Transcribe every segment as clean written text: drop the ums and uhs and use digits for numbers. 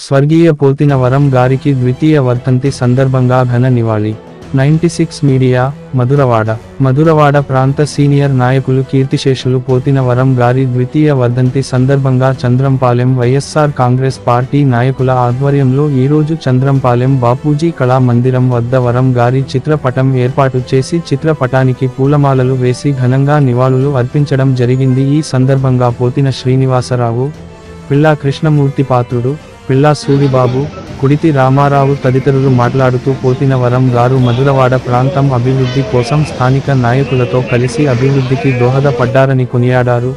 స్వర్గీయ పోతినవరం గారికి ద్వితీయ వర్ధంతి సందర్భంగా ఘన నివాళి. 96 మీడియా, మధురవాడ ప్రాంత సీనియర్ నాయకులు కీర్తిశేషులు పోతినవరం గారి ద్వితీయ వర్ధంతి సందర్భంగా చంద్రంపాలెం వైఎస్ఆర్ కాంగ్రెస్ పార్టీ నాయకుల ఆధ్వర్యంలో ఈరోజు చంద్రంపాలెం బాపూజీ కళా మందిరం వద్ద వరం గారి చిత్రపటం ఏర్పాటు చేసి చిత్రపటానికి పూలమాలలు వేసి ఘనంగా నివాళులు అర్పించడం జరిగింది. ఈ సందర్భంగా పోతిన శ్రీనివాసరావు, పిల్లా కృష్ణమూర్తి పాత్రుడు, పిల్లా సూరిబాబు, కుడితి రామారావు తదితరులు మాట్లాడుతూ పోతినవరం గారు మధురవాడ ప్రాంతం అభివృద్ధి కోసం స్థానిక నాయకులతో కలిసి అభివృద్ధికి దోహదపడ్డారని కొనియాడారు.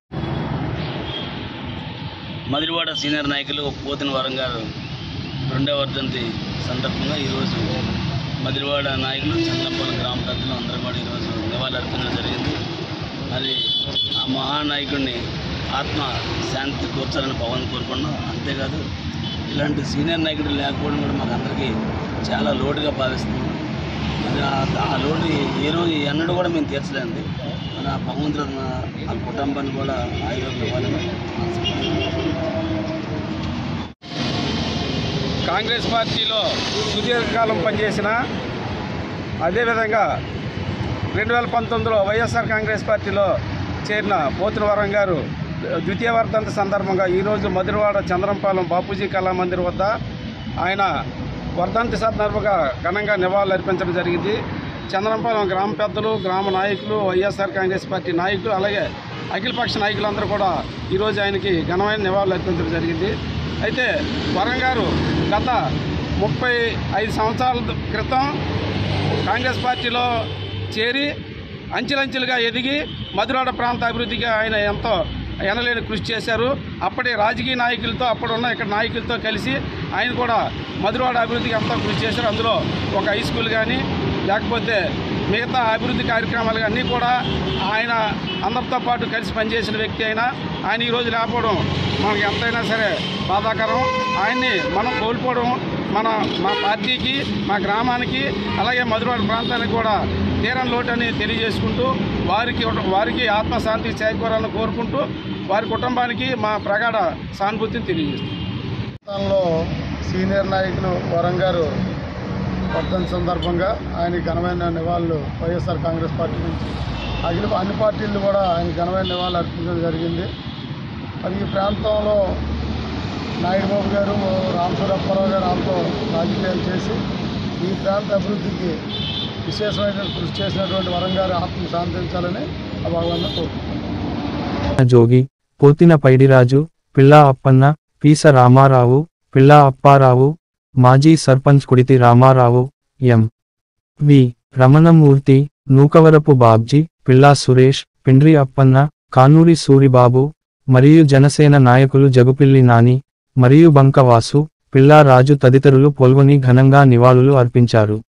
మధురవాడ సీనియర్ నాయకులు పోతినవరం గారు రెండవ వర్ధంతి సందర్భంగా ఈరోజు మధురవాడ నాయకులు చంద్రంపాలెం గ్రామ పెద్దలు అందరూ కూడా ఈరోజు నివాళులు అర్పించడం జరిగింది. అది ఆ మహానాయకుడిని ఆత్మ శాంతి కూర్చాలని పవన్ కోరుకున్నాం. అంతేకాదు ఇలాంటి సీనియర్ నాయకుడు లేకపోవడం కూడా మాకు అందరికీ చాలా లోటుగా భావిస్తున్నాం. అది ఆ లోటు ఏ రోజు ఎన్నడూ కూడా మేము తీర్చలేండి. మన భగవంతుడు ఆ కుటుంబాన్ని కూడా ఆరోగ్యం ఇవ్వాలని. కాంగ్రెస్ పార్టీలో సుదీర్ఘకాలం పనిచేసిన, అదేవిధంగా 2019లో వైఎస్ఆర్ కాంగ్రెస్ పార్టీలో చేరిన పోతినవరం గారు ద్వితీయ వర్ధంతి సందర్భంగా ఈరోజు మధురవాడ చంద్రంపాలెం బాపూజీ కళా మందిర్ వద్ద ఆయన వర్ధంతి సందర్భంగా ఘనంగా నివాళులు అర్పించడం జరిగింది. చంద్రంపాలెం గ్రామ పెద్దలు, గ్రామ నాయకులు, వైఎస్ఆర్ కాంగ్రెస్ పార్టీ నాయకులు, అలాగే అఖిలపక్ష నాయకులందరూ కూడా ఈరోజు ఆయనకి ఘనమైన నివాళులు అర్పించడం జరిగింది. అయితే వరం గారు గత 35 సంవత్సరాల క్రితం కాంగ్రెస్ పార్టీలో చేరి అంచెలంచెలుగా ఎదిగి మధురవాడ ప్రాంత అభివృద్ధికి ఆయన ఎంతో ఎనలేని కృషి చేశారు. అప్పటి రాజకీయ నాయకులతో, అప్పుడున్న ఇక్కడ నాయకులతో కలిసి ఆయన కూడా మధురవాడ అభివృద్ధికి ఎంతో కృషి చేశారు. అందులో ఒక హై స్కూల్ కానీ, లేకపోతే మిగతా అభివృద్ధి కార్యక్రమాలు అన్నీ కూడా ఆయన అందరితో పాటు కలిసి పనిచేసిన వ్యక్తి అయినా ఆయన ఈరోజు లేకపోవడం మనకు ఎంతైనా సరే బాధాకరం. ఆయన్ని మనం కోల్పోవడం మా పార్టీకి, మా గ్రామానికి, అలాగే మధురవాడ ప్రాంతానికి కూడా తీరని లోటని తెలియజేసుకుంటూ వారికి ఆత్మశాంతి చేకూరాలని కోరుకుంటూ వారి కుటుంబానికి మా ప్రగాఢ సానుభూతిని తెలియజేస్తాం. సీనియర్ నాయకులు వరం గారు వర్ధంతి సందర్భంగా ఆయన ఘనమైన నివాళులు వైఎస్ఆర్ కాంగ్రెస్ పార్టీ నుంచి అన్ని పార్టీలు కూడా ఆయన ఘనమైన నివాళులు అర్పించడం జరిగింది. అది ఈ ప్రాంతంలో నాయుడుబాబు గారు, రామసూరప్పారావు గారు ఆమెతో రాజకీయాలు చేసి ఈ ప్రాంత అభివృద్ధికి విశేషమైన కృషి చేసినటువంటి వరం గారు ఆత్మ శాంతించాలని ఆ భగవాన్ని కోరుకుంటున్నాను. జోగి, పోతిన పైడిరాజు, పిల్లా అప్పన్న, పీస రామారావు, పిల్లా అప్పారావు, మాజీ సర్పంచ్ కుడితి రామారావు, ఎం.వి. రమణమూర్తి, నూకవరపు బాబ్జీ, పిల్లా సురేష్, పిండ్రి అప్పన్న, కానూరి సూరిబాబు మరియు జనసేన నాయకులు జగుపిల్లి నాని మరియు బంకవాసు, పిల్లా రాజు తదితరులు పాల్గొని ఘనంగా నివాళులు అర్పించారు.